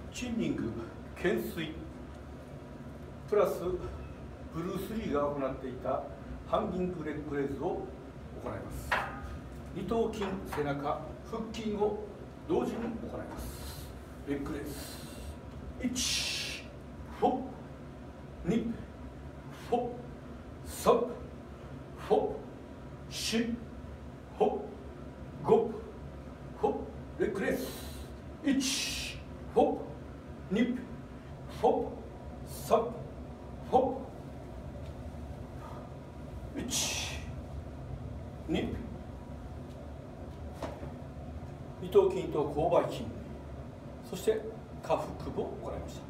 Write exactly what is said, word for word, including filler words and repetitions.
チンニング、懸垂プラスブルース・リーが行っていたハンギングレッグレイズを行います。二頭筋、背中、腹筋を同時に行います。レッグレイズいち、フォに、フォさん、フォし、フォご、フォレッグレイズいち、フォに、フォさん、フォいち、に、二頭筋と勾配筋、そして下腹部を行いました。